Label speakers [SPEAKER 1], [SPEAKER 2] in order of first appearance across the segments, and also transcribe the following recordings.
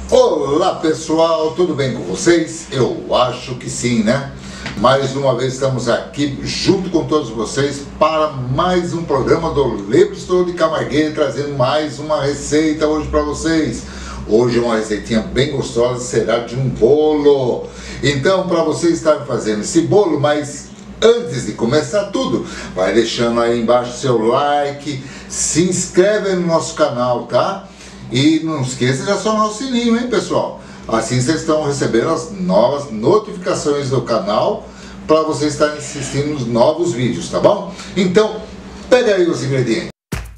[SPEAKER 1] Olá pessoal, tudo bem com vocês? Eu acho que sim, né? Mais uma vez estamos aqui junto com todos vocês para mais um programa do Lebriston de Camargueira, trazendo mais uma receita hoje para vocês. Hoje uma receitinha bem gostosa, será de um bolo. Então, para vocês estarem fazendo esse bolo, mas antes de começar tudo, vai deixando aí embaixo seu like, se inscreve no nosso canal, tá? E não esqueça de acionar o sininho, hein, pessoal? Assim vocês estão recebendo as novas notificações do canal para vocês estarem assistindo os novos vídeos, tá bom? Então, pega aí os ingredientes.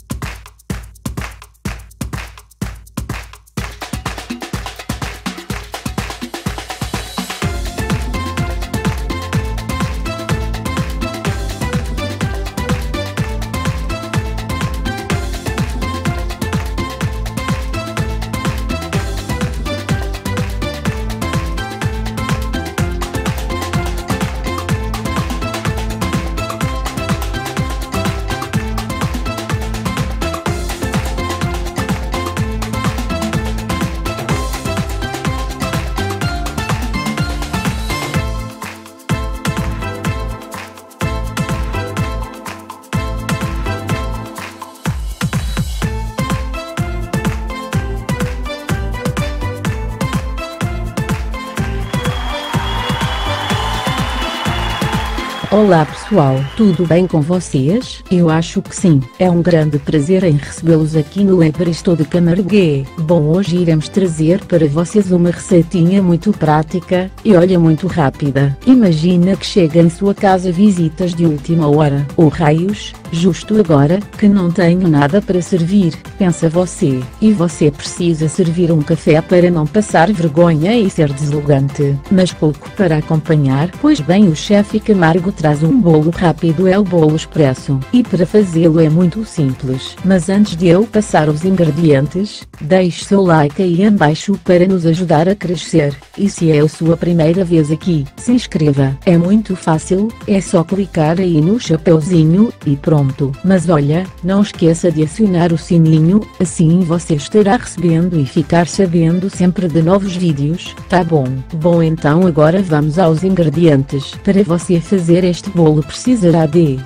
[SPEAKER 2] Olá pessoal, tudo bem com vocês? Eu acho que sim. É um grande prazer em recebê-los aqui no Lebriston de Camargueira. Bom, hoje iremos trazer para vocês uma receitinha muito prática e olha, muito rápida. Imagina que chega em sua casa visitas de última hora. Oh raios, justo agora que não tenho nada para servir, pensa você. E você precisa servir um café para não passar vergonha e ser deselegante, mas pouco para acompanhar. Pois bem, o chefe Camargo traz um bolo rápido, é o bolo expresso, e para fazê-lo é muito simples. Mas antes de eu passar os ingredientes, deixe seu like aí embaixo para nos ajudar a crescer, e se é a sua primeira vez aqui, se inscreva. É muito fácil, é só clicar aí no chapeuzinho, e pronto. Mas olha, não esqueça de acionar o sininho, assim você estará recebendo e ficar sabendo sempre de novos vídeos, tá bom? Bom, então agora vamos aos ingredientes. Para você fazer este bolo precisará de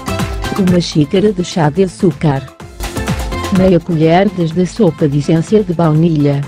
[SPEAKER 2] uma xícara de chá de açúcar, meia colher de sopa de essência de baunilha,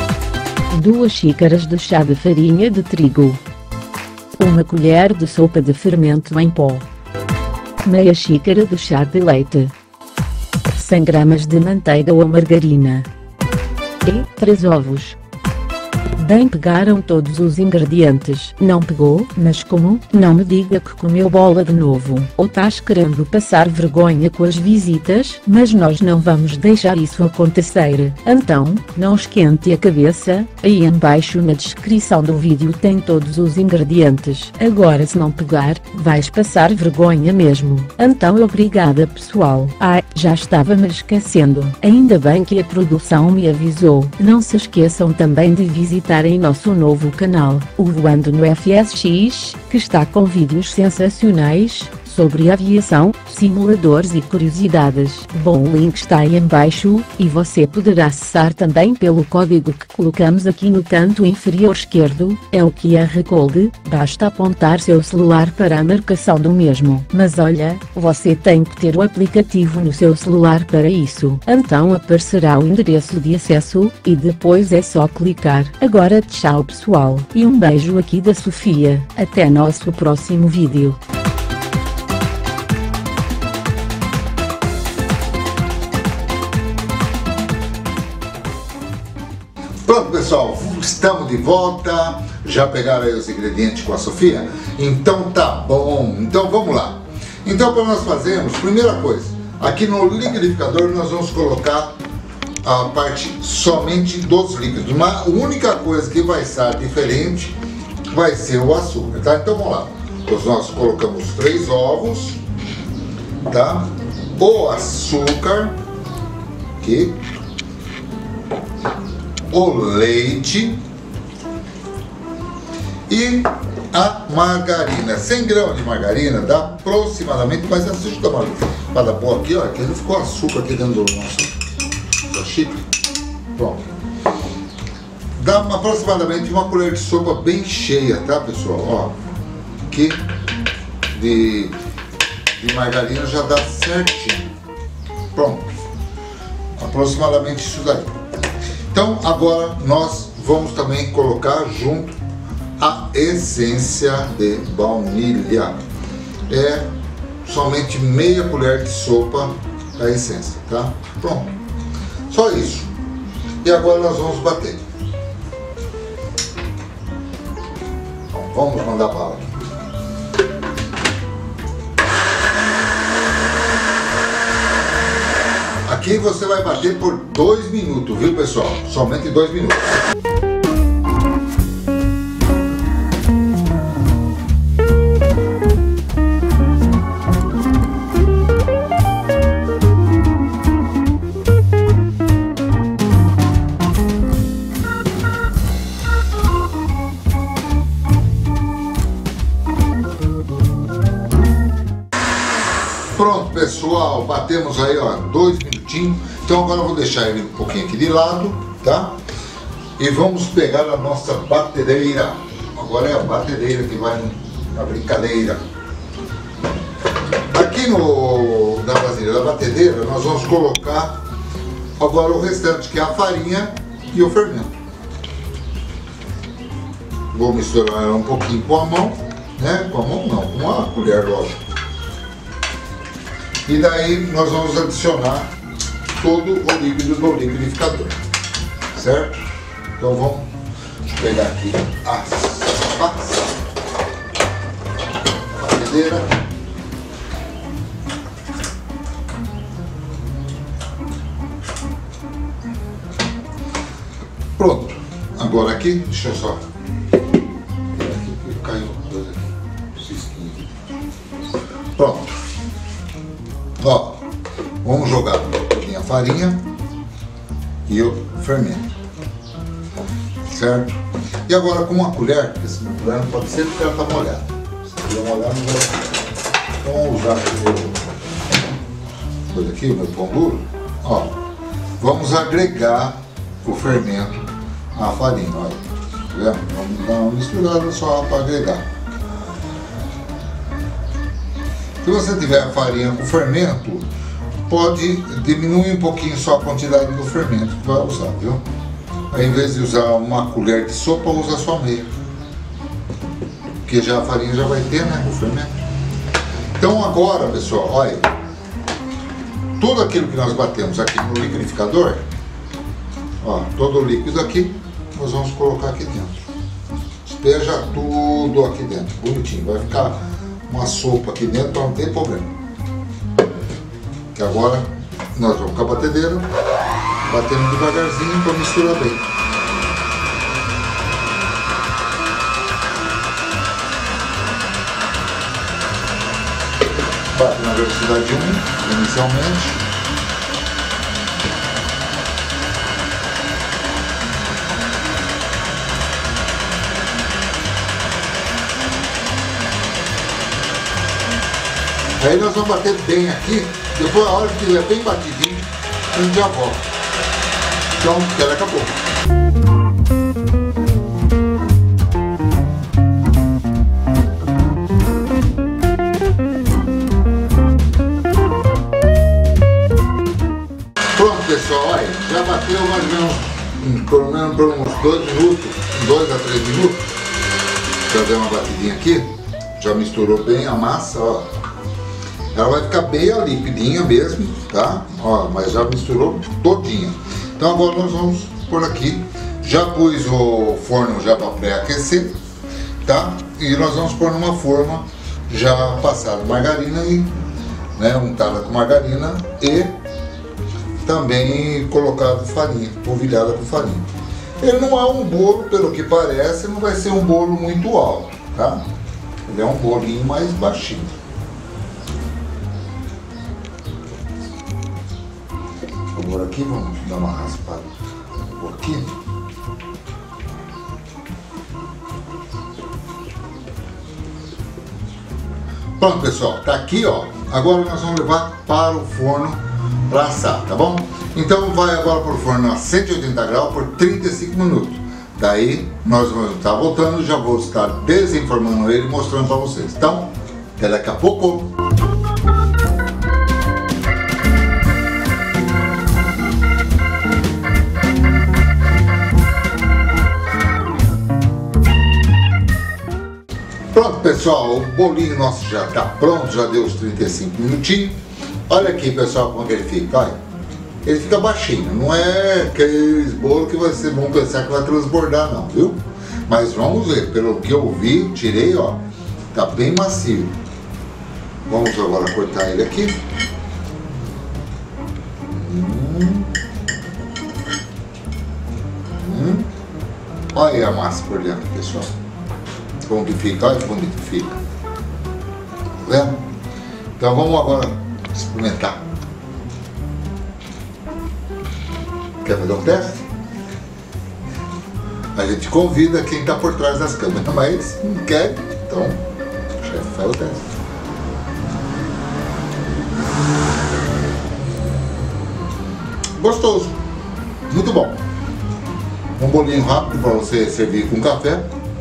[SPEAKER 2] 2 xícaras de chá de farinha de trigo, uma colher de sopa de fermento em pó, meia xícara de chá de leite, 100 gramas de manteiga ou margarina e 3 ovos. Bem, pegaram todos os ingredientes? Não pegou? Mas como? Não me diga que comeu bola de novo. Ou estás querendo passar vergonha com as visitas? Mas nós não vamos deixar isso acontecer. Então, não esquente a cabeça, aí embaixo na descrição do vídeo tem todos os ingredientes. Agora se não pegar, vais passar vergonha mesmo. Então obrigada pessoal. Ai, já estava me esquecendo. Ainda bem que a produção me avisou. Não se esqueçam também de visitar em nosso novo canal, o Voando no FSX, que está com vídeos sensacionais sobre aviação, simuladores e curiosidades. Bom, o link está aí embaixo, e você poderá acessar também pelo código que colocamos aqui no canto inferior esquerdo, é o QR Code, basta apontar seu celular para a marcação do mesmo. Mas olha, você tem que ter o aplicativo no seu celular para isso. Então aparecerá o endereço de acesso, e depois é só clicar. Agora tchau pessoal, e um beijo aqui da Sofia, até nosso próximo vídeo.
[SPEAKER 1] Pronto pessoal, estamos de volta. Já pegaram aí os ingredientes com a Sofia? Então tá bom, então vamos lá. Então para nós fazermos, primeira coisa, aqui no liquidificador nós vamos colocar a parte somente dos líquidos. Uma única coisa que vai estar diferente vai ser o açúcar, tá? Então vamos lá. Nós colocamos 3 ovos, tá? O açúcar, aqui. O leite e a margarina. 100 gramas de margarina dá aproximadamente, mas assiste da margarina para dar boa aqui, ó, que ele ficou açúcar aqui dentro do nosso xícara. Pronto. dá aproximadamente uma colher de sopa bem cheia, tá, pessoal? Ó, aqui de margarina já dá certinho. Pronto, aproximadamente isso daí. Então agora nós vamos também colocar junto a essência de baunilha. É somente meia colher de sopa da essência, tá? Pronto, só isso. E agora nós vamos bater. Então, vamos mandar bala. Aqui você vai bater por 2 minutos, viu, pessoal? Somente 2 minutos. Pronto, pessoal, batemos aí, ó, 2 minutinhos. Então agora eu vou deixar ele um pouquinho aqui de lado, tá? E vamos pegar a nossa batedeira. Agora é a batedeira que vai na brincadeira. Aqui na vasilha da batedeira nós vamos colocar agora o restante, que é a farinha e o fermento. Vou misturar ela um pouquinho com a mão, né? Com a mão não, com a colher, lógico. E daí nós vamos adicionar todo o líquido do liquidificador, certo? Então vamos pegar aqui a batedeira. Pronto, agora aqui, deixa eu só. Aqui caiu dois aqui, cisquinho aqui. Pronto. Ó, vamos jogar a farinha e o fermento, certo? E agora com uma colher, porque esse colher não pode ser porque ela está molhada. Se estiver molhada não vai ficar. Então vamos usar coisa aqui, o meu pão duro. Ó, vamos agregar o fermento à farinha, olha. Tá vendo? Vamos dar uma misturada só para agregar. Se você tiver a farinha com fermento, pode diminuir um pouquinho só a quantidade do fermento que vai usar, viu? Aí, em vez de usar uma colher de sopa, usa só meia. Porque já a farinha já vai ter, né, o fermento. Então agora, pessoal, olha, tudo aquilo que nós batemos aqui no liquidificador, ó, todo o líquido aqui, nós vamos colocar aqui dentro. Despeja tudo aqui dentro, bonitinho, vai ficar uma sopa aqui dentro, então não tem problema. Que agora nós vamos com a batedeira, batendo devagarzinho para misturar bem. Bate na velocidade 1 inicialmente. Aí nós vamos bater bem aqui, depois a hora que estiver bem batidinho, a gente já volta. Então, até daqui a pouco. Pronto, pessoal, olha, já bateu mais ou menos, pelo menos por uns 2 minutos, 2 a 3 minutos. Já deu uma batidinha aqui, já misturou bem a massa, ó. Ela vai ficar bem limpidinha mesmo, tá? Ó, mas já misturou todinha. Então agora nós vamos por aqui. Já pus o forno já para pré-aquecer, tá? E nós vamos pôr numa forma já passada margarina e, né, untada com margarina e também colocado farinha, polvilhada com farinha. Ele não é um bolo, pelo que parece, não vai ser um bolo muito alto, tá? Ele é um bolinho mais baixinho. Agora aqui, vamos dar uma raspada por aqui. Pronto, pessoal, tá aqui, ó. Agora nós vamos levar para o forno para assar, tá bom? Então vai agora para o forno a 180 graus por 35 minutos. Daí nós vamos estar voltando, já vou estar desinformando ele e mostrando para vocês. Então, até daqui a pouco. Pronto, pessoal, o bolinho nosso já está pronto, já deu os 35 minutinhos. Olha aqui, pessoal, como é que ele fica, olha. Ele fica baixinho, não é aqueles bolos que vocês vão pensar que vai transbordar não, viu? Mas vamos ver, pelo que eu vi, tirei, ó, tá bem macio. Vamos agora cortar ele aqui. Olha aí a massa por dentro, pessoal. Como que fica, olha que bonito que fica. Tá vendo? Então vamos agora experimentar. Quer fazer um teste? A gente convida quem está por trás das câmeras, mas não quer, então o chefe faz o teste. Gostoso, muito bom. Um bolinho rápido para você servir com café.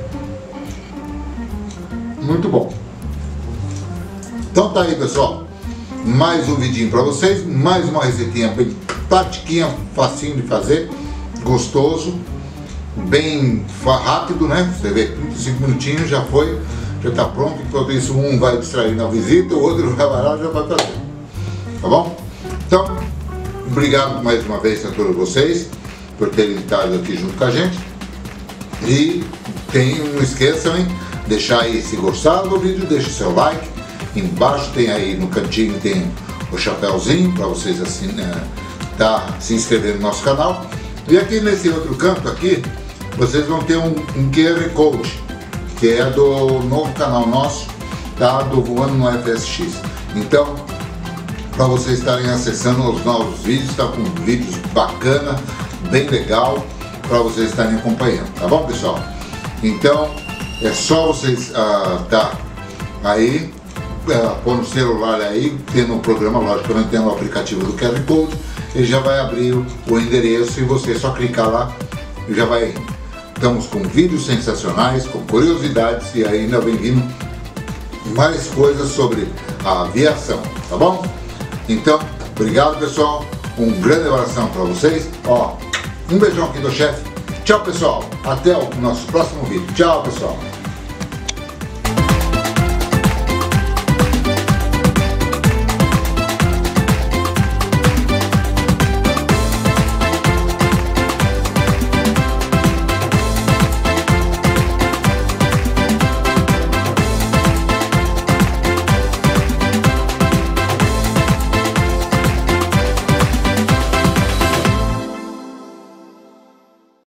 [SPEAKER 1] Muito bom. Então tá aí, pessoal, mais um vidinho para vocês, mais uma receitinha bem pratiquinha, facinho de fazer, gostoso, bem rápido, né? Você vê, 35 minutinhos já foi, já tá pronto. Enquanto isso, um vai distrair na visita, o outro vai lá, já vai fazer, tá bom? Então, obrigado mais uma vez a todos vocês por terem estado aqui junto com a gente. E não esqueçam, hein? Deixar aí, se gostaram do vídeo, deixa o seu like. Embaixo tem aí no cantinho, tem o chapéuzinho para vocês assim, se inscrever no nosso canal. E aqui nesse outro canto aqui, vocês vão ter um QR Code, que é do novo canal nosso, tá? Do Voando no FSX. Então, para vocês estarem acessando os novos vídeos, tá com vídeos bacana, bem legal, para vocês estarem acompanhando, tá bom, pessoal? Então, é só vocês aí, pôr no celular aí, tendo o programa, logicamente tendo o aplicativo do QR Code, ele já vai abrir o endereço e você só clicar lá e já vai. Estamos com vídeos sensacionais, com curiosidades e ainda vem vindo mais coisas sobre a aviação, tá bom? Então, obrigado, pessoal, um grande abração para vocês, ó, um beijão aqui do chefe. Tchau, pessoal, até o nosso próximo vídeo. Tchau, pessoal.